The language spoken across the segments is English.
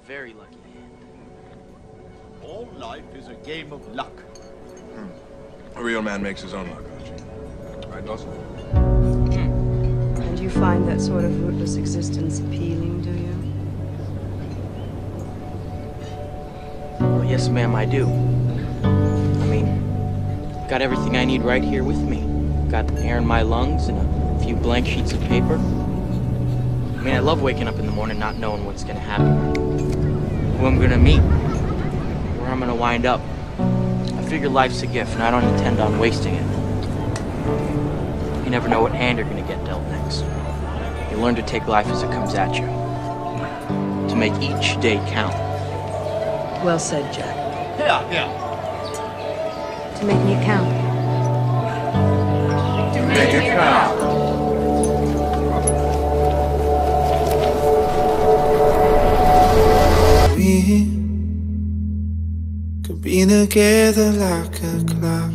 very lucky hand. All life is a game of luck. A real man makes his own luck, Archie. Right, Dawson? And you find that sort of rootless existence appealing, do you? Well, yes, ma'am, I do. I mean, got everything I need right here with me. Got air in my lungs and a few blank sheets of paper. I mean, I love waking up in the morning not knowing what's gonna happen, who I'm gonna meet, where I'm gonna wind up. I figure life's a gift and I don't intend on wasting it. You never know what hand you're gonna get dealt next. You learn to take life as it comes at you, to make each day count. Well said, Jack. Yeah. To make it count. Make it count. We could be together like a clock,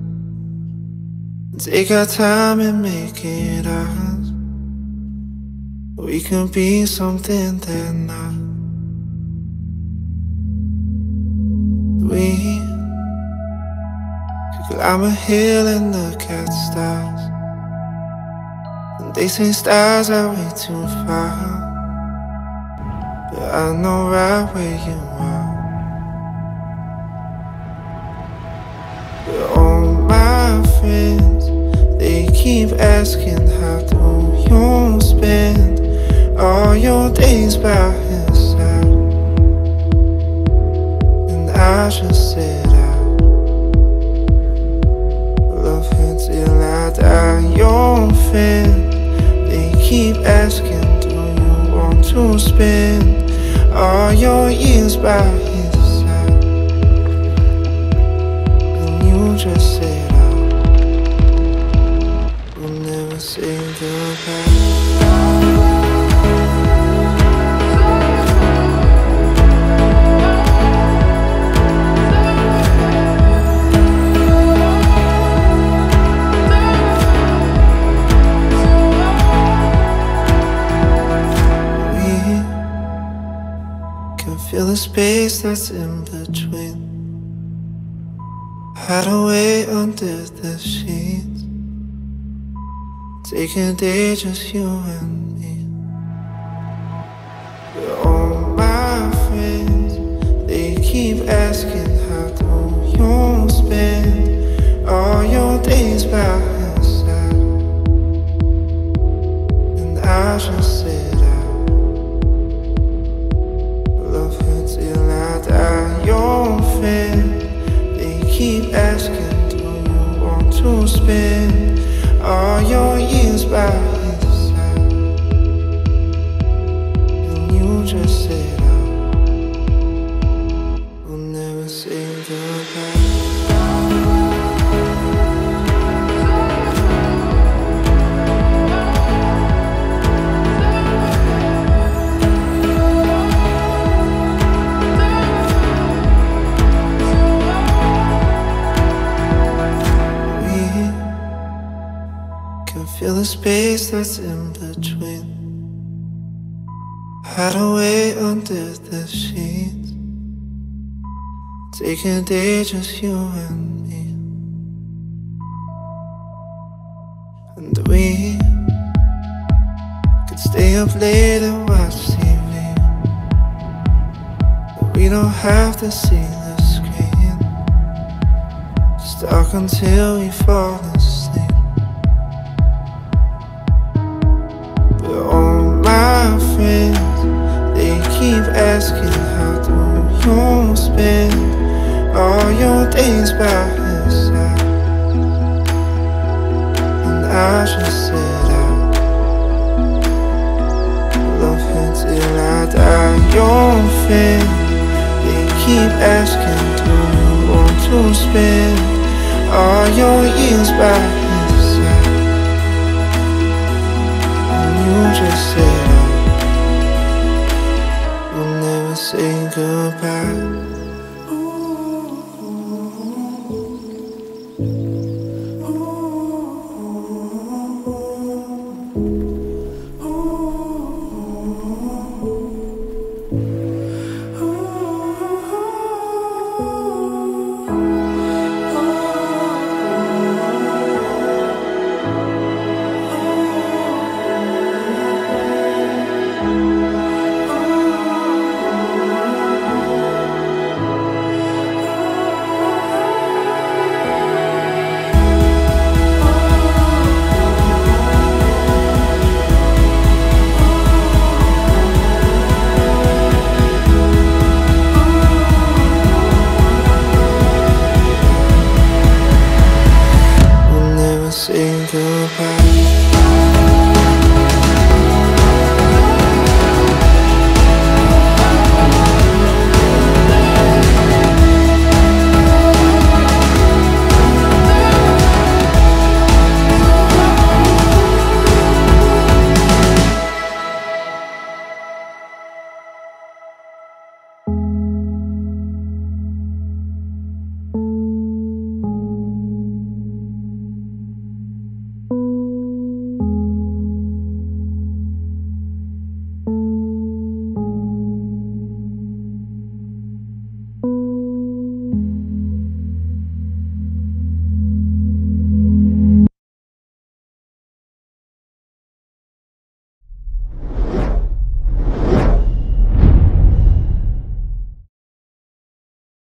take our time and make it ours. We could be something they're not. We could climb a hill and look at stars, and they say stars are way too far, but I know right where you are. But all my friends, they keep asking, how do you spend all your days by his side? And I just said I love him till I die. Your friend, they keep asking, do you want to spend all your years by his side? And you just said I will never say goodbye. Feel the space that's in between, hide away under the sheets, take a day just you and me. But all my friends, they keep asking, how do you spend all your days by his side? And I just said till I die. Your friend, they keep asking, do you want to spend all your years by his side? And you just said I will never say goodbye. Feel the space that's in between, hide away under the sheets, take a day just you and me. And we could stay up late and watch TV, but we don't have to see the screen. Just talk until we fall asleep. All my friends, they keep asking, how do you spend all your days by his side? And I just said I love him till I die. Your friend, they keep asking, do you want to spend all your years by